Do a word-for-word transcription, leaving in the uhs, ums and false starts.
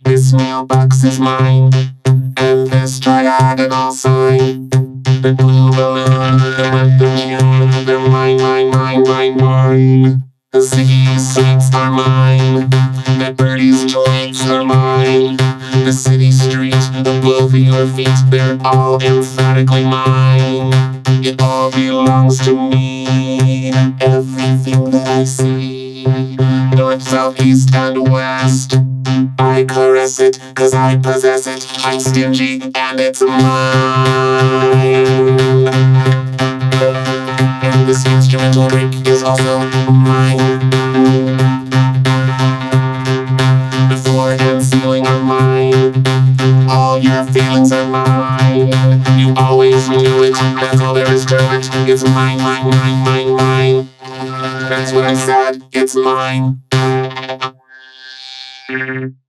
This mailbox is mine, and this triagonal sign. The blue balloon, the red, the June, they're mine, mine, mine, mine, mine. The city streets are mine, the birdies' tweets are mine. The city streets above your feet, they're all emphatically mine. It all belongs to me, everything that I see. North, south, east, and west, I caress it, cause I possess it. I'm stingy, and it's mine. And this instrumental break is also mine. The floor and ceiling are mine. All your feelings are mine. You always knew it, that's all there is to it. It's mine, mine, mine, mine, mine. That's what I said, it's mine.